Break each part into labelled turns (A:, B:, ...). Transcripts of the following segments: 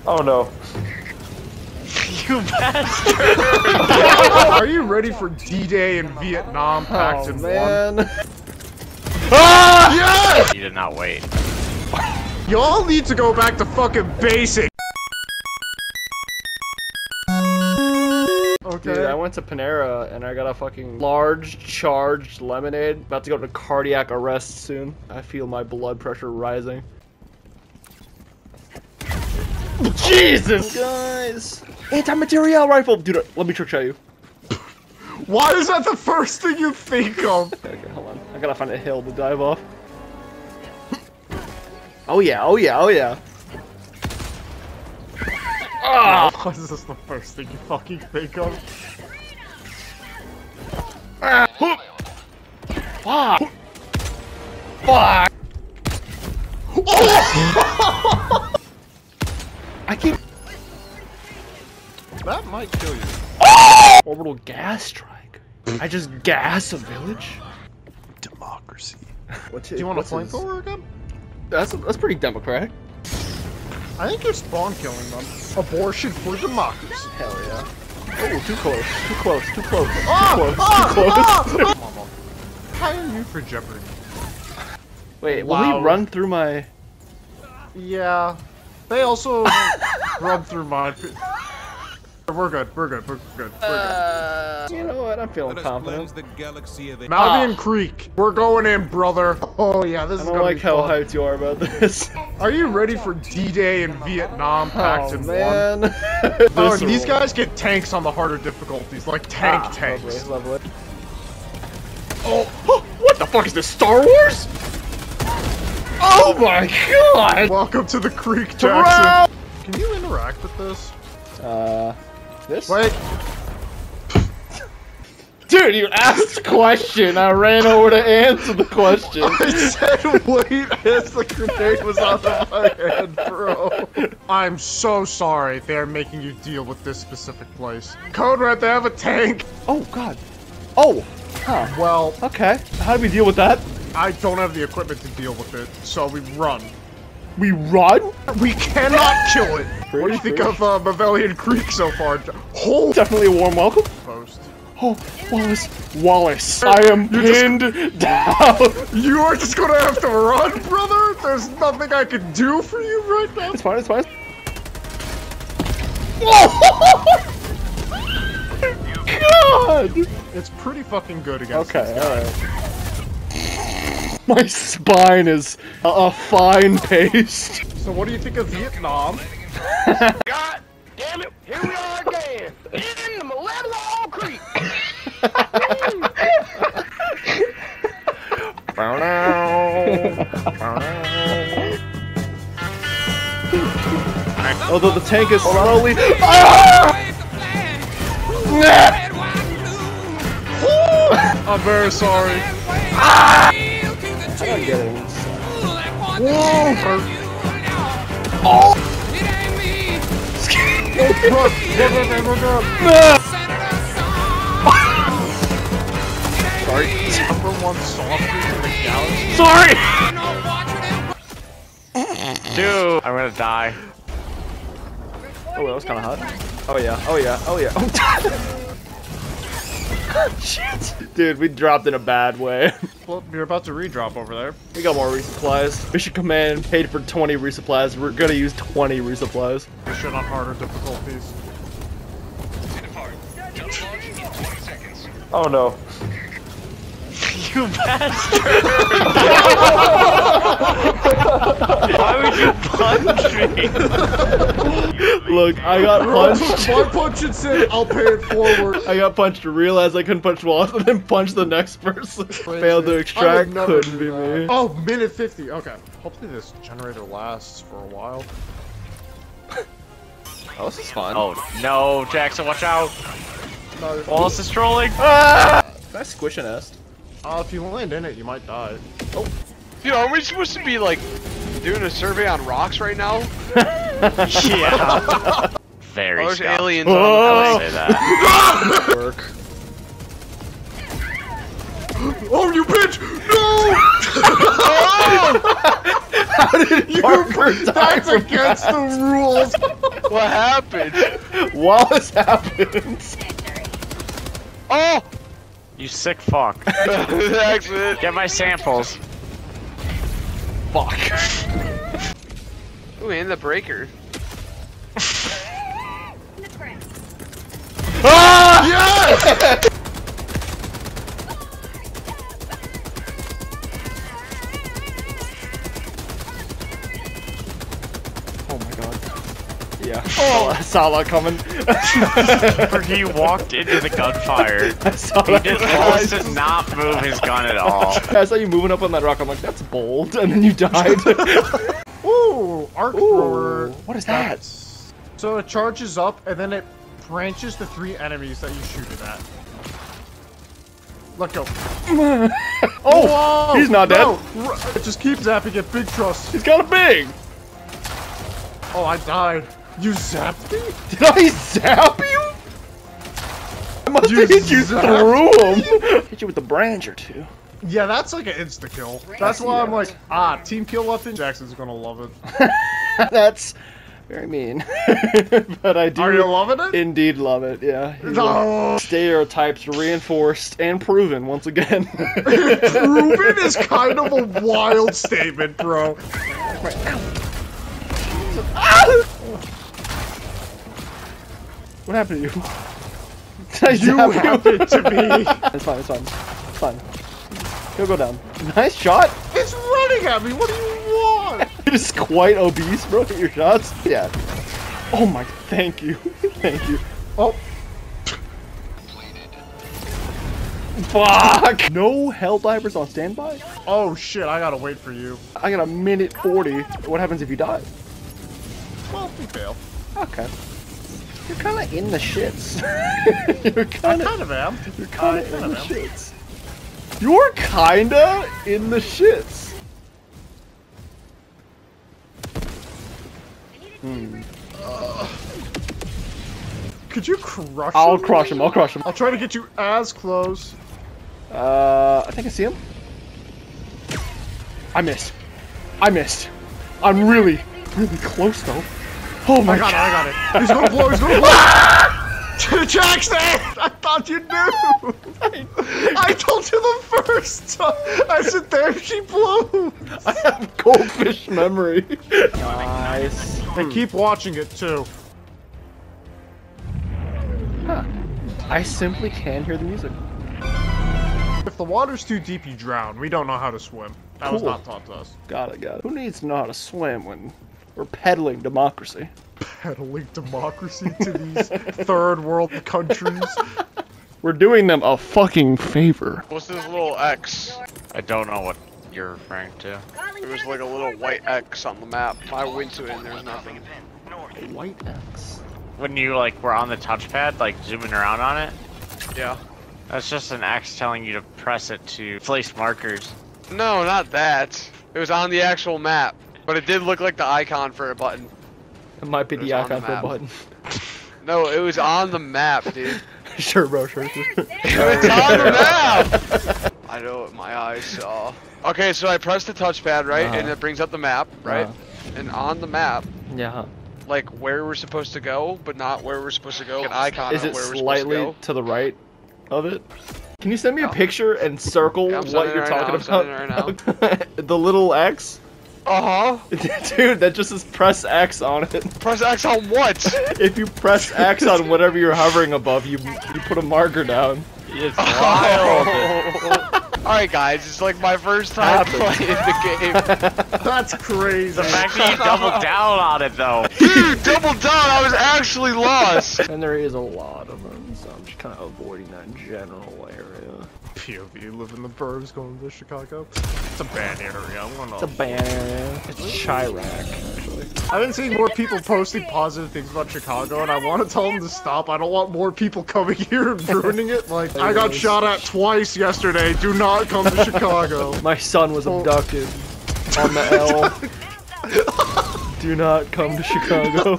A: Oh no.
B: You bastard!
C: Are you ready for D-Day in Vietnam packed in one?
A: Ah!
C: Yes!
B: You did not wait.
C: Y'all need to go back to fucking basic. Okay.
A: Dude, I went to Panera and I got a fucking large charged lemonade. About to go to cardiac arrest soon. I feel my blood pressure rising. Jesus! Guys! Anti-material rifle! Dude, let me trick shot you.
C: Why is that the first thing you think of?
A: Okay, hold on. I gotta find a hill to dive off. Oh yeah, oh yeah, oh yeah. Ah!
C: Why is this the first thing you fucking think of?
A: Ah! Fuck! Fuck! Oh! I keep.
C: That might kill you.
A: Oh! Orbital gas strike. I just gas a village.
C: Democracy.
A: What's
C: Do you want a flamethrower again?
A: That's pretty democratic.
C: I think you're spawn killing them. Abortion for democracy.
A: Hell yeah. Oh, too close. Too close. Too close. Too
C: Ah!
A: close.
C: Ah!
A: Too close.
C: Mama. Hire you for Jeopardy.
A: Wait, will
C: Wow.
A: he run through my?
C: Yeah. They also run through mine. We're good. We're good. We're good. We're good.
A: You know what? I'm feeling confident.
C: Malvian Creek. We're going in, brother. Oh yeah, this
A: I
C: is
A: don't
C: gonna
A: like
C: be
A: how
C: fun.
A: hyped you are about this.
C: Are you ready for D-Day in Vietnam packed in
A: man.
C: one? Oh, and these guys get tanks on the harder difficulties, like tanks.
A: Lovely, lovely. Oh, what the fuck is this? Star Wars? Oh my god!
C: Welcome to the Creek, Jackson. Can you interact with this?
A: This?
C: Wait.
A: Dude, you asked a question. I ran over to answer the question.
C: I said wait as the grenade was out of my hand, bro. I'm so sorry they're making you deal with this specific place. Code Red, they have a tank.
A: Oh god. Oh. Huh.
C: Well,
A: Okay. How do we deal with that?
C: I don't have the equipment to deal with it, so we run.
A: We run?
C: We cannot kill it. What do you think of Mavelian Creek so far? Oh,
A: Definitely a warm welcome.
C: post.
A: Oh, Wallace. Wallace. I am pinned down.
C: You are just gonna have to run, brother. There's nothing I can do for you right now.
A: It's fine, it's fine. God!
C: It's pretty fucking good against
A: Okay,
C: these guys.
A: alright. My spine is a fine paste.
C: So what do you think of Vietnam?
D: God damn it! Here we are again in the Malevolent Creek.
A: Although the tank is slowly. Ah!
C: I'm very sorry.
A: I don't get it.
C: Whoa!
A: Oh!
C: Run!
A: Sorry.
C: Number one soft drink in the galaxy.
A: Sorry!
B: Dude, I'm gonna die.
A: Oh, that was kind of hot. Oh yeah, oh yeah, oh yeah. Oh, shit! Dude, we dropped in a bad way.
C: Well, you're about to redrop over there.
A: We got more resupplies. Mission Command paid for 20 resupplies. We're gonna use 20 resupplies.
C: Shit on harder difficulties.
A: Oh no.
B: You bastard! Why would you punch me?
A: Look, I got punched.
C: My punch it said, I'll pay it forward.
A: I got punched to realize I couldn't punch Wallace and then punch the next person. Failed to extract, couldn't be me.
C: Oh, minute 50. Okay. Hopefully this generator lasts for a while.
A: Oh, this is fun.
B: Oh no, Jackson, watch out!
C: No,
B: Wallace is trolling.
A: Ah! Can I squish an nest?
C: if you land in it, you might die. Oh.
D: Dude, are we supposed to be like doing a survey on rocks right now?
B: Yeah. Very
D: Oh, there's
B: scout.
D: aliens
A: Oh.
D: on
B: I would say that.
A: Work.
C: Oh, you bitch! No!
A: How did Parker die
C: That's
A: from
C: against
A: that?
C: the rules.
B: What happened?
A: Wallace happens.
B: Oh!
E: You sick fuck.
B: Accident.
E: Get my samples.
A: Fuck.
B: Ooh, and the breaker.
A: Ah!
C: Yes!
A: Oh my god. Yeah. Oh, I saw that coming.
E: He walked into the gunfire.
A: I saw
E: He
A: that
E: just
A: coming.
E: chose to not move his gun at all.
A: I saw you moving up on that rock. I'm like, that's bold. And then you died.
C: Ooh, arc thrower.
A: What is that?
C: So it charges up and then it branches to 3 enemies that you shoot it at. Let go.
A: Oh,
C: Whoa,
A: he's not dead.
C: no. Just keep zapping it. Big trust.
A: He's got a big.
C: Oh, I died. You zapped me?
A: Did I zap you? I must
C: You
A: have hit you
C: zapped
A: through him. Hit you with the branch or two.
C: Yeah, that's like an insta kill. That's why I'm like, team kill weapon. Jackson's gonna love it.
A: That's very mean. But I do
C: Are you loving it?
A: indeed love it, yeah.
C: No.
A: Stereotypes reinforced and proven once again.
C: Proven is kind of a wild statement, bro.
A: What happened to you? Did I
C: You
A: zap
C: happened to me.
A: It's fine, it's fine. It's fine. He'll go down. Nice shot!
C: It's running at me. What do you want?
A: It is quite obese, bro. Hit your shots. Yeah. Oh my, thank you. Thank you.
C: Oh.
A: Fuck! No Helldivers on standby?
C: Oh shit, I gotta wait for you.
A: I got a minute 40. What happens if you die?
C: Well, we fail.
A: Okay. You're kind of in the shits. You're
C: I
A: kind
C: kind of am.
A: You're kind of
C: I
A: in
C: kinda
A: the
C: am.
A: shits. You're kinda in the shits.
C: Could you crush
A: I'll
C: him?
A: crush him. I'll crush him.
C: I'll try to get you as close.
A: I think I see him. I missed. I missed. I'm really, really close though. Oh my
C: I got
A: god.
C: it, I got it. He's gonna blow, he's gonna blow! Jackson! I thought you knew! I told you the first time! I said, there she blew!
A: I have goldfish memory. Nice.
C: And keep watching it too.
A: Huh. I simply can hear the music.
C: If the water's too deep, you drown. We don't know how to swim. That was
A: Cool.
C: not taught to us.
A: Got it, got it. Who needs to know how to swim when we're peddling democracy?
C: Peddling democracy to these third world countries.
A: We're doing them a fucking favor.
B: What's this little X?
E: I don't know what you're referring to.
B: It was like a little white X on the map. I went to it and there's nothing.
A: White X.
E: When you like were on the touchpad, like zooming around on it,
B: Yeah.
E: that's just an X telling you to press it to place markers.
B: No, not that. It was on the actual map. But it did look like the icon for a button.
A: It might be
B: It was
A: the
B: on the
A: icon for a
B: map.
A: button.
B: No, it was on the map, dude.
A: Sure, bro, sure.
B: It's on the map! I know what my eyes saw. Okay, so I pressed the touchpad, right? And it brings up the map, right? And on the map,
A: Yeah.
B: like where we're supposed to go, but not where we're supposed to go. An icon
A: Is
B: of
A: it
B: where we're supposed to
A: slightly
B: go.
A: to the right of it? Can you send me a picture and circle
B: Yeah, I'm
A: what
B: sending
A: you're
B: it right
A: talking
B: now, I'm
A: about?
B: sending it
A: The little X?
B: Uh-huh.
A: Dude, that just says press X on it.
B: Press X on what?
A: If you press X on whatever you're hovering above, you put a marker down.
E: It's wild.
B: Alright guys, it's like my first time playing the game.
C: That's crazy.
E: The fact that you doubled down on it though.
B: Dude, double down, I was actually lost.
A: And there is a lot of them, so I'm just kind of avoiding that general area.
C: POV, live in the burbs, going to Chicago. It's a bad area. I wanna...
A: It's a bad area. It's Chirac, actually.
C: I've been seeing more people posting positive things about Chicago, and I want to tell them to stop. I don't want more people coming here and ruining it. Like, I got shot at twice yesterday. Do not come to Chicago.
A: My son was abducted on the L. Do not come to Chicago.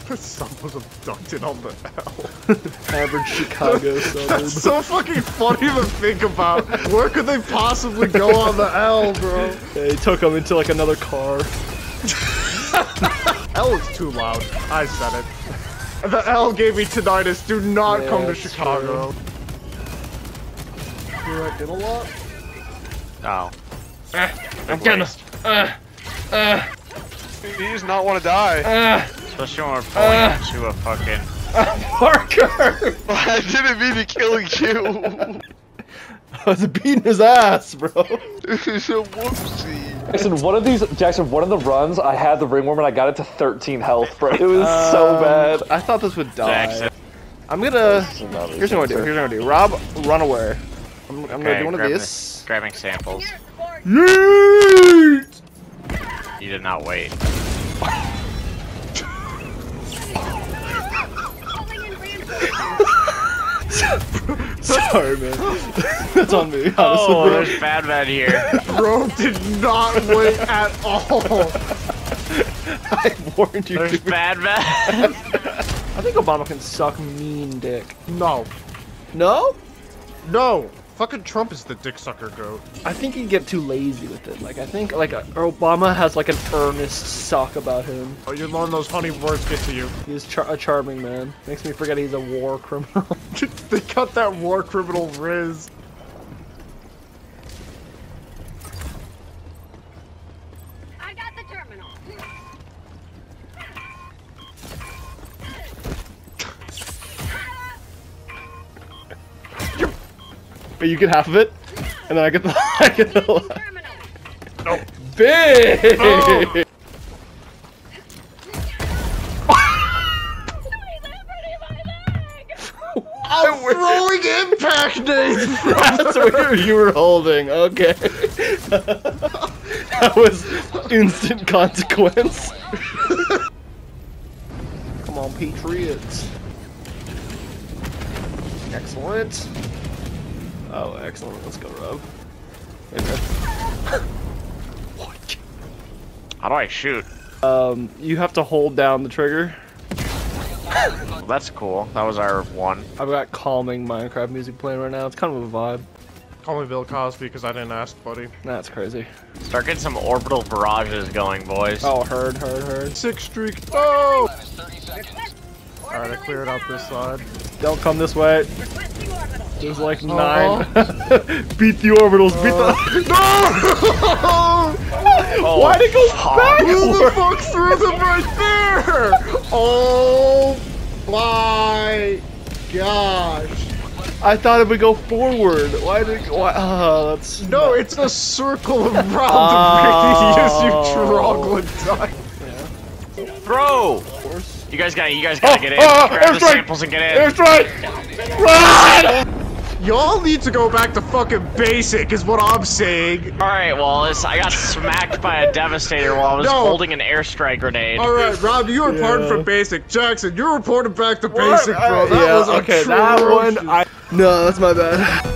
C: The son was abducted on the L.
A: Average Chicago suburb.
C: That's so fucking funny to think about. Where could they possibly go on the L, bro?
A: They took him into like another car.
C: L is too loud. I said it. The L gave me tinnitus. Do not
A: Yeah,
C: come to
A: that's
C: Chicago.
A: You like did a lot?
E: Oh.
A: I'm gonna.
B: He does not want to die.
E: Especially when we're pulling into a fucking...
A: Parker!
B: I didn't mean to kill you.
A: I was beating his ass, bro.
B: This is a whoopsie.
F: Jackson, one of the runs, I had the ringworm and I got it to 13 health, bro. It was so bad.
A: I thought this would die.
E: Jackson.
A: I'm gonna. Here's what I'm gonna do. Rob, run away. I'm gonna do one of these.
E: Grabbing samples.
A: Yeet!
E: You did not wait.
A: Sorry, man. That's on me. Honestly,
E: Oh, there's bad man here.
C: Bro did not wait at all.
A: I warned you.
E: There's
A: dude.
E: bad man.
A: I think Obama can suck mean dick.
C: No.
A: No?
C: No. Fucking Trump is the dick sucker goat.
A: I think he'd get too lazy with it. Like, I think, like, Obama has, like, an earnest suck about him.
C: Oh, you're letting those honey words get to you.
A: He's a charming man. Makes me forget he's a war criminal.
C: They cut that war criminal Riz.
G: I got the terminal.
A: But you get half of it, and then I get the left.
G: Terminal.
C: No.
A: Big!
C: Oh. I'm throwing impact nades!
A: That's what you were holding, okay. That was instant consequence. Come on, Patriots. Excellent. Oh, excellent. Let's go, Rob. What?
E: How do I shoot?
A: You have to hold down the trigger.
E: Well, that's cool. That was our one.
A: I've got calming Minecraft music playing right now. It's kind of a vibe.
C: Call me Bill Cosby because I didn't ask, buddy.
A: That's crazy.
E: Start getting some orbital barrages going, boys.
A: Oh, heard.
C: 6 streak. Oh! Alright, I cleared out this side.
A: Don't come this way.
G: Requesting orbital.
A: There's like 9. Beat the orbitals. Beat the.
C: No!
E: Oh,
A: Why'd it go
C: Who the
A: backward?
C: fuck threw them right there? Oh my gosh.
A: I thought it would go forward. Why did it go? That's.
C: No, it's a circle around
A: Oh.
C: the radius, you troglodyte.
E: Bro!
A: Of course.
E: You guys gotta get in. Grab the
A: airstrike!
E: samples and get in.
A: Airstrike! Run!
C: Y'all need to go back to fucking basic, is what I'm saying.
E: Alright, Wallace, I got smacked by a Devastator while I was
C: No.
E: holding an airstrike grenade.
C: Alright, Rob, you reported from basic. Jackson, you reported back to basic, bro. That
A: yeah,
C: was
A: okay. That
C: atrocious.
A: one. No, that's my bad.